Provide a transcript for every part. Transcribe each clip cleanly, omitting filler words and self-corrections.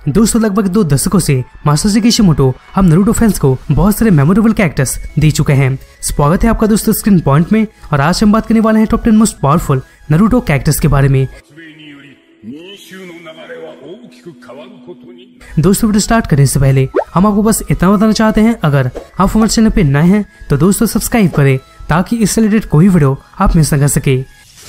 दोस्तों लगभग 2 दशकों से मासाशी किशिमोटो हम नारुतो फैंस को बहुत सारे मेमोरेबल कैरेक्टर्स दे चुके हैं। स्वागत है आपका दोस्तों स्क्रीन पॉइंट में, और आज हम बात करने वाले हैं top 10 most powerful Naruto characters के बारे में। दोस्तों वीडियो स्टार्ट करने से पहले हम आपको बस इतना बताना चाहते हैं, अगर आप हमारे चैनल पे नए हैं तो दोस्तों सब्सक्राइब करें ताकि इससे रिलेटेड कोई वीडियो आप मिस न कर सके।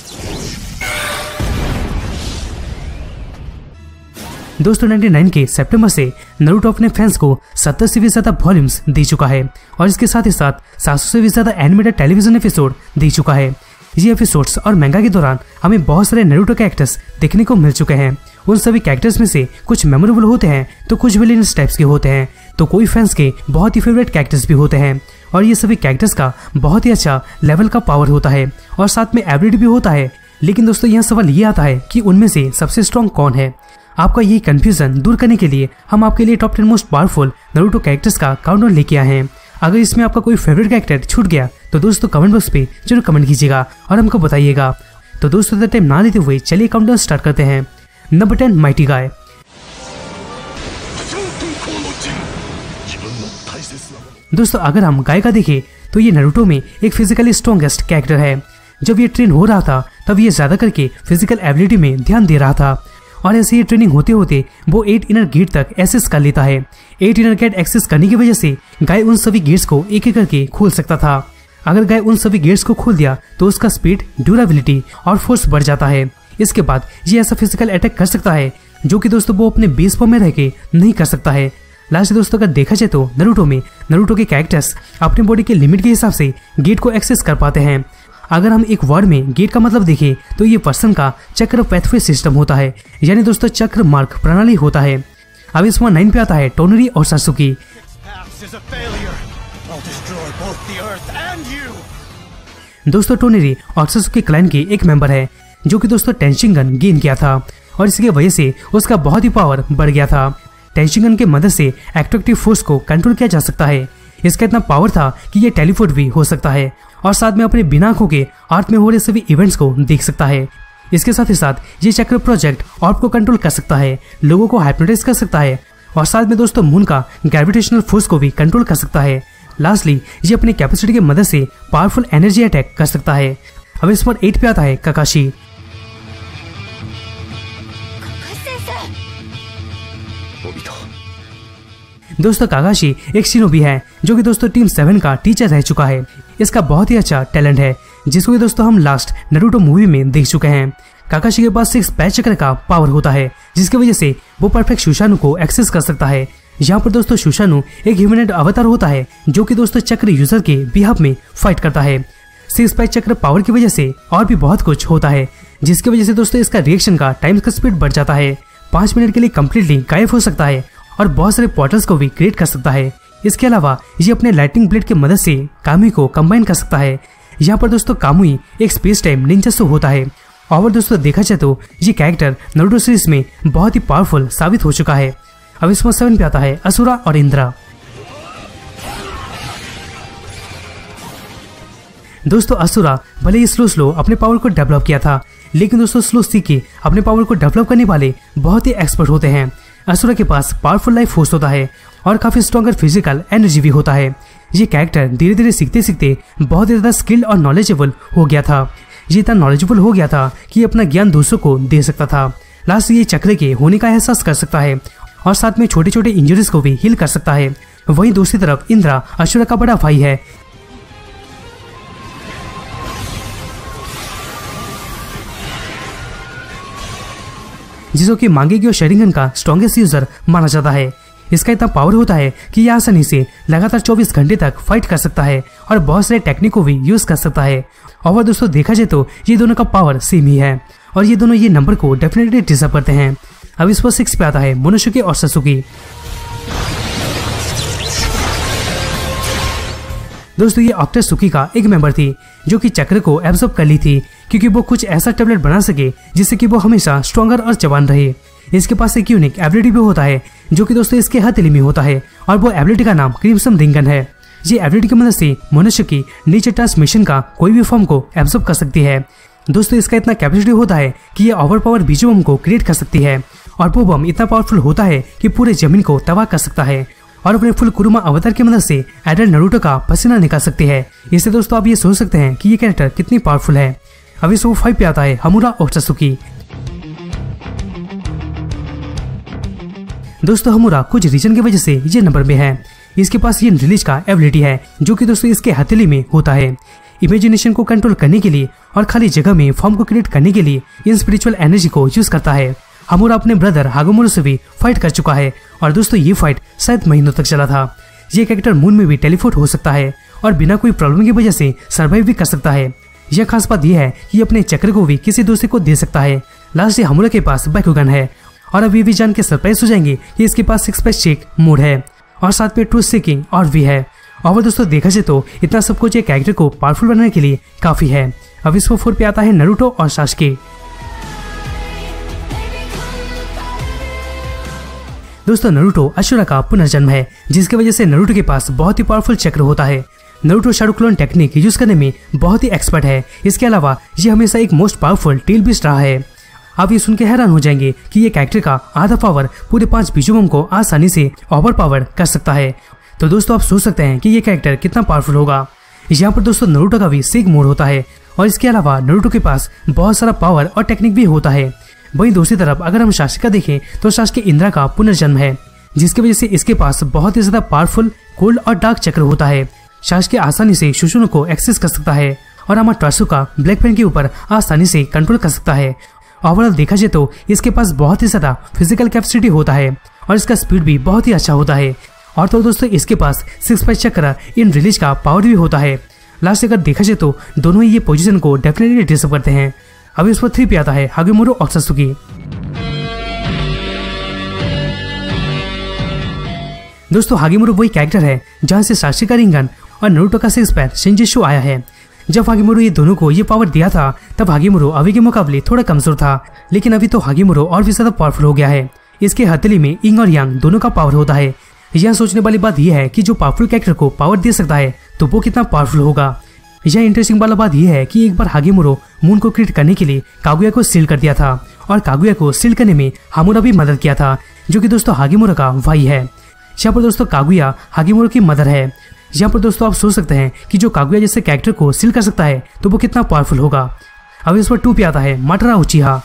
दोस्तों 99 के सितंबर से नारुतो अपने फैंस को 70 से भी ज्यादा वॉल्यूम्स दे चुका है, और इसके साथ ही साथ 700 से भी ज्यादा एनिमेटेड टेलीविजन एपिसोड दे चुका है। ये एपिसोड्स और मंगा के दौरान हमें बहुत सारे नारुतो कैरेक्टर्स देखने को मिल चुके हैं। उन सभी कैरेक्टर्स में से कुछ मेमोरेबल होते हैं तो कुछ विलेनियस टाइप्स के होते हैं, तो कोई फैंस के बहुत ही फेवरेट कैरेक्टर्स भी होते हैं। और ये सभी कैरेक्टर्स का बहुत ही अच्छा लेवल का पावर होता है और साथ में एबिलिटी भी होता है। लेकिन दोस्तों यहाँ सवाल ये आता है कि उनमें से सबसे स्ट्रॉन्ग कौन है। आपका ये कंफ्यूजन दूर करने के लिए हम आपके लिए top 10 most powerful Naruto characters का काउंटडाउन लेके आए हैं। अगर इसमें आपका कोई फेवरेट कैरेक्टर छूट गया तो दोस्तों कमेंट बॉक्स पे जरूर कमेंट कीजिएगा और हमको बताइएगा। तो दोस्तों ज़्यादा टाइम ना लेते हुए चलिए काउंटडाउन स्टार्ट करते हैं। Number 10 Might Guy. दोस्तों अगर हम गाय का देखें तो ये नारुतो में एक फिजिकली स्ट्रॉन्गेस्ट कैरेक्टर है। जब ये ट्रेन हो रहा था तब ये ज्यादा करके फिजिकल एबिलिटी में ध्यान दे रहा था, और ऐसे ही ट्रेनिंग होते होते वो 8 इनर गेट तक एक्सेस कर लेता है। 8 इनर गेट एक्सेस करने की वजह से गाय उन सभी गेट्स को एक एक करके खोल सकता था। अगर गाय उन सभी गेट्स को खोल दिया तो उसका स्पीड, ड्यूरेबिलिटी और फोर्स बढ़ जाता है। इसके बाद ये ऐसा फिजिकल अटैक कर सकता है जो कि दोस्तों वो अपने बेस फॉर्म में रह के नहीं कर सकता है। लास्ट दोस्तों अगर देखा जाए तो नारुतो में नारुतो के कैरेक्टर्स अपने बॉडी के लिमिट के हिसाब से गेट को एक्सेस कर पाते हैं। अगर हम एक वर्ड में गेट का मतलब देखें तो ये पर्सन का चक्र पैथवे सिस्टम होता है, यानी दोस्तों चक्र मार्ग प्रणाली होता है। अब इस 9 पे आता है टोनरी और सासुकी। दोस्तों टोनरी और सासुकी क्लैन के एक मेंबर है जो कि दोस्तों टेंशिंगन गेन किया था, और इसकी वजह से उसका बहुत ही पावर बढ़ गया था। टेंशिंगन के मदद से एट्रैक्टिव फोर्स को कंट्रोल किया जा सकता है। इसका इतना पावर था कि ये टेलीपोर्ट भी हो सकता है, और साथ में अपने बिना आंखों के अर्थ में हो रहे सभी इवेंट्स को देख सकता है। इसके साथ ही साथ ये चक्र प्रोजेक्ट ऑर्ब को कंट्रोल कर सकता है, लोगों को हाइप्नोटाइज कर सकता है, और साथ में दोस्तों मून का ग्रेविटेशनल फोर्स को भी कंट्रोल कर सकता है। लास्टली ये अपनी कैपेसिटी की मदद से पावरफुल एनर्जी अटैक कर सकता है। अब इस पर 8 पे आता है काकाशी। दोस्तों काकाशी एक शिनोबी है जो कि दोस्तों टीम 7 का टीचर रह चुका है। इसका बहुत ही अच्छा टैलेंट है जिसको कि दोस्तों हम लास्ट नारुतो मूवी में देख चुके हैं। काकाशी के पास 6 पैच चक्र का पावर होता है, जिसकी वजह से वो परफेक्ट सुसानु को एक्सेस कर सकता है। यहाँ पर दोस्तों सुसानु एक ह्यूमनॉइड अवतार होता है जो कि दोस्तों चक्र यूजर के बिहाफ में फाइट करता है। 6 पैच चक्र पावर की वजह से और भी बहुत कुछ होता है, जिसकी वजह से दोस्तों इसका रिएक्शन का टाइम का स्पीड बढ़ जाता है। 5 मिनट के लिए कम्प्लीटली गायब हो सकता है और बहुत सारे पोर्टल्स को भी क्रिएट कर सकता है। इसके अलावा ये अपने लाइटनिंग ब्लेड की मदद से कामुई को कंबाइन कर सकता है। यहाँ पर दोस्तों कामुई एक स्पेस टाइम निंजासु होता है, और दोस्तों देखा जाए तो ये कैरेक्टर नारुतो सीरीज में बहुत ही पावरफुल साबित हो चुका है। अब इसमें 7 पे आता है असुरा और इंद्रा। दोस्तों असुरा भले ही स्लो अपने पावर को डेवलप किया था, लेकिन दोस्तों स्लो सीख के अपने पावर को डेवलप करने वाले बहुत ही एक्सपर्ट होते हैं। असुरा के पास पावरफुल लाइफ फोर्स होता है और काफी स्ट्रॉन्गर फिजिकल एनर्जी भी होता है। ये कैरेक्टर धीरे धीरे सीखते सीखते बहुत ही ज्यादा स्किल्ड और नॉलेजेबल हो गया था। ये इतना नॉलेजेबल हो गया था कि अपना ज्ञान दूसरों को दे सकता था। लास्ट ये चक्र के होने का एहसास कर सकता है और साथ में छोटे छोटे इंजरीज को भी हील कर सकता है। वहीं दूसरी तरफ इंद्रा असुरा का बड़ा भाई है। जिसको कि मांगेगी और शेरिंगन का स्ट्रॉन्गेस्ट यूजर माना जाता है। इसका इतना पावर होता है कि यह आसानी से लगातार 24 घंटे तक फाइट कर सकता है और बहुत सारे टेक्निक को भी यूज कर सकता है। और दोस्तों देखा जाए तो ये दोनों का पावर सेम ही है, और ये दोनों ये नंबर को डेफिनेटली डिजर्व करते हैं। अब इस पर 6 पे आता है मोनोसुके और सासुकी। दोस्तों ये ऑक्टासुकी का एक मेंबर थी जो कि चक्र को एब्जॉर्ब कर ली थी, क्योंकि वो कुछ ऐसा टैबलेट बना सके जिससे कि वो हमेशा स्ट्रॉन्गर और जवान रहे। इसके पास एक यूनिक एबिलिटी भी होता है जो कि दोस्तों इसके हथेली में होता है, और वो एबिलिटी का नाम क्रिम्सन रिंगन है। ये एबिलिटी की मदद से मोनोसुकी नीचे ट्रांसमिशन का कोई भी फॉर्म को एब्जॉर्ब कर सकती है। दोस्तों इसका इतना कैपेसिटी होता है कि ये ओवर पावर बीजोम को क्रिएट कर सकती है, और वो बम इतना पावरफुल होता है कि पूरे जमीन को तबाह कर सकता है और अपने फुल कुरुमा अवतार की मदद से एडल्ट नारुतो का पसीना निकाल सकती है। इससे दोस्तों आप ये सोच सकते हैं कि ये कैरेक्टर कितनी पावरफुल है। अभी सो 5 पे आता है हमूरा ओत्सुकी। दोस्तों हमूरा कुछ रीजन की वजह से ये नंबर में है। इसके पास ये रिलीज का एबिलिटी है जो कि दोस्तों इसके हथेली में होता है। इमेजिनेशन को कंट्रोल करने के लिए और खाली जगह में फॉर्म को क्रिएट करने के लिए इन स्पिरिचुअल एनर्जी को यूज करता है। हमूरा अपने ब्रदर हागोमोरो से भी फाइट कर चुका है और दोस्तों ये फाइट शायद महीनों तक चला था। ये कैरेक्टर मून में भी टेलीपोर्ट हो सकता है और बिना कोई प्रॉब्लम की वजह से सर्वाइव भी कर सकता है। यह खास बात यह है कि अपने चक्र को भी किसी दूसरे को दे सकता है। लास्ट हमूरा के पास बैकुगन है और अब ये भी जान के सरप्राइज हो जाएंगे कि इसके पास 6 पैच चेक मोड है और साथ में ट्रूथ सीकिंग और भी है। और दोस्तों देखा जाए तो इतना सब कुछ एक कैरेक्टर को पावरफुल बनाने के लिए काफी है। अब इसको 4 पे आता है नारुतो और सासुके। दोस्तों नारुतो अशुरा का पुनर्जन्म है जिसकी वजह से नारुतो के पास बहुत ही पावरफुल चक्र होता है। Naruto shadow clone technique use करने में बहुत ही एक्सपर्ट है। इसके अलावा ये हमेशा एक मोस्ट पावरफुल टेल बीस्ट रहा है। आप ये सुन के हैरान हो जाएंगे कि ये कैरेक्टर का आधा पावर पूरे 5 बीजोबम को आसानी से ओवर पावर कर सकता है। तो दोस्तों आप सोच सकते हैं कि ये कैरेक्टर कितना पावरफुल होगा। यहाँ पर दोस्तों नारुतो का भी सीक मोड होता है और इसके अलावा नारुतो के पास बहुत सारा पावर और टेक्निक भी होता है। वहीं दूसरी तरफ अगर हम सासुके का देखें तो सासुके इंद्रा का पुनर्जन्म है जिसकी वजह से इसके पास बहुत ही ज्यादा पावरफुल कोल्ड और डार्क चक्र होता है। सासुके आसानी से सुसुनो को एक्सेस कर सकता है और अमातेरासु का ब्लैक पेन के ऊपर आसानी से कंट्रोल कर सकता है। ओवरऑल देखा जाए तो इसके पास बहुत ही ज्यादा फिजिकल कैपेसिटी होता है और इसका स्पीड भी बहुत ही अच्छा होता है। और तो दोस्तों इसके पास 6 पैच चक्र इन रिलीज का पावर भी होता है। लास्ट अगर देखा जाए तो दोनों ही ये पोजीशन को डेफिनेटली डिजर्व करते हैं। अभी उस पर 3 पे आता है हागेमोरो ओत्सुकी। दोस्तों हागेमोरो वही कैरेक्टर है जहां से सासुके का रिंगन और नारुतो का 6 पैच शिंजिशु आया है। जब हागेमोरो ये दोनों को ये पावर दिया था तब हागेमोरो अभी के मुकाबले थोड़ा कमजोर था, लेकिन अभी तो हागेमोरो और भी ज्यादा पावरफुल हो गया है। इसके हथेली में इंग और यांग दोनों का पावर होता है। यह सोचने वाली बात यह है कि जो पावरफुल कैरेक्टर को पावर दे सकता है तो वो कितना पावरफुल होगा। यह इंटरेस्टिंग वाला बात यह है कि एक बार हागेमोरो मून को क्रिएट करने के लिए कागुया को सील कर दिया था और कागुया को सील करने में हमूरा भी मदद किया था जो कि दोस्तों हागेमोरो का भाई है। यहाँ पर दोस्तों कागुया हागेमोरो की मदर है। यहाँ पर दोस्तों आप सोच सकते हैं कि जो कागुया जैसे कैरेक्टर को सील कर सकता है तो वो कितना पावरफुल होगा। अब इस पर 2 पे आता है माटरा उचिहा।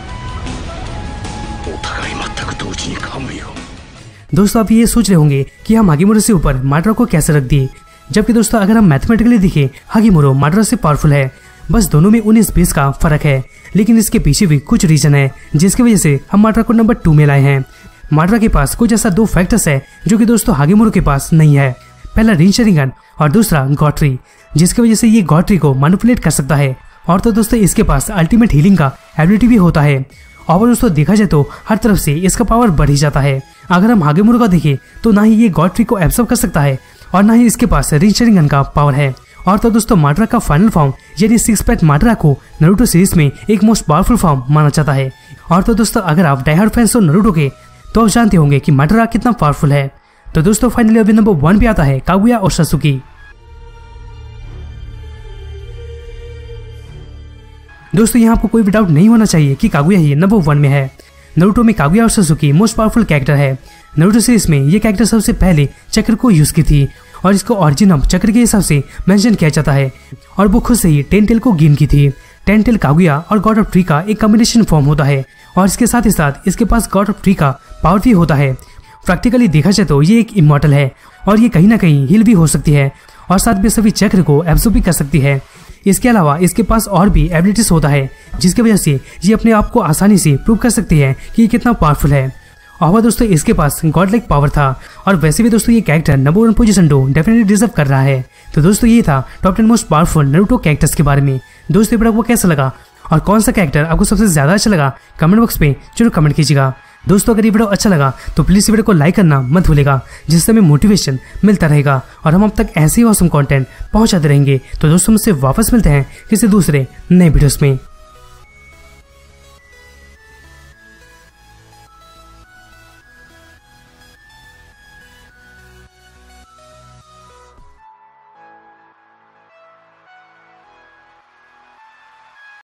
दोस्तों आप ये सोच रहे होंगे कि हम हागेमोरो से ऊपर माटरा को कैसे रख दिए, जबकि दोस्तों अगर हम मैथमेटिकली देखें हागेमोरो माटरा से पावरफुल है। बस दोनों में 19-20 का फर्क है, लेकिन इसके पीछे भी कुछ रीजन है जिसकी वजह से हम माटरा को नंबर 2 में लाए हैं। माटरा के पास कुछ ऐसा 2 फैक्टर्स है जो कि दोस्तों हागेमोरो के पास नहीं है। पहला रिन शरिंगन और दूसरा गॉड ट्री, जिसकी वजह से ये गॉड ट्री को मैनिपुलेट कर सकता है। और तो दोस्तों इसके पास अल्टीमेट हीलिंग का एबिलिटी भी होता है। और दोस्तों देखा जाए तो हर तरफ से इसका पावर बढ़ ही जाता है। अगर हम हागेमोरो का देखें तो ना ही ये गॉड ट्री को एब्सॉर्ब कर सकता है और ना ही इसके पास रिन शरिंगन का पावर है। और तो दोस्तों माटरा का फाइनल फॉर्म यानी 6 पैच माटरा को नारुतो सीरीज में एक मोस्ट पावरफुल फॉर्म माना जाता है। और तो दोस्तों अगर आप डाई हार्ड फैंस हो नारुतो के तो आप जानते होंगे कि माटरा कितना पावरफुल है। तो दोस्तों फाइनली अभी नंबर 1 पे आता है कागुया और सासुके। दोस्तों यहाँ आपको कोई भी डाउट नहीं होना चाहिए कि कागुया ही नंबर 1 में है। नारुतो में कागुया और सासुके मोस्ट पावरफुल कैरेक्टर है। नारुतो सीरीज में ये कैरेक्टर सबसे पहले चक्र को यूज की थी और इसको ओरिजिन चक्र के हिसाब से मेंशन किया जाता है और वो खुद से ही 10 टेल को गेन की थी। 10 टेल कागुया और गॉड ऑफ ट्री का एक कॉम्बिनेशन फॉर्म होता है और इसके साथ ही साथ इसके पास गॉड ऑफ ट्री का पावर भी होता है। प्रैक्टिकली देखा जाए तो ये एक इमॉर्टल है और ये कहीं ना कहीं हील भी हो सकती है और साथ में सभी चक्र को एब्सॉर्ब भी कर सकती है। इसके अलावा इसके पास और भी एबिलिटीज होता है जिसकी वजह से ये अपने आप को आसानी से प्रूव कर सकती है कि ये कितना पावरफुल है। और दोस्तों इसके पास गॉड लाइक पावर था और वैसे भी दोस्तों ये कैरेक्टर नंबर 1 पोजीशन तो डेफिनेटली डिजर्व कर रहा है। तो दोस्तों ये था top 10 most powerful Naruto characters के बारे में। दोस्तों वीडियो आपको कैसा लगा और कौन सा कैरेक्टर आपको सबसे ज्यादा अच्छा लगा कमेंट बॉक्स पे जरूर कमेंट कीजिएगा। दोस्तों अगर ये वीडियो अच्छा लगा तो प्लीज वीडियो को लाइक करना मत भूलेगा, जिससे हमें मोटिवेशन मिलता रहेगा और हम अब तक ऐसे ही ऑसम कंटेंट पहुंचाते रहेंगे। तो दोस्तों मुझसे वापस मिलते हैं किसी दूसरे नए वीडियोस में।